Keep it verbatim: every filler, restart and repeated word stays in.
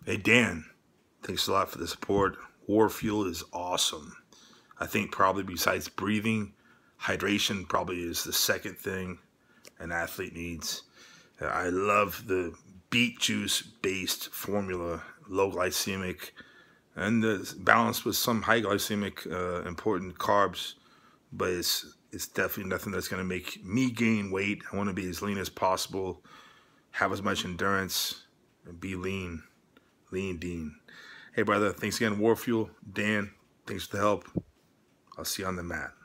Hey, Dan, thanks a lot for the support. War Fuel is awesome. I think probably besides breathing, hydration probably is the second thing an athlete needs. I love the beet juice based formula, low glycemic, and uh, balanced with some high glycemic uh, important carbs. But it's it's definitely nothing that's going to make me gain weight. I want to be as lean as possible, have as much endurance, and be lean, lean, Dean. Hey, brother, thanks again, War Fuel. Dan, thanks for the help. I'll see you on the mat.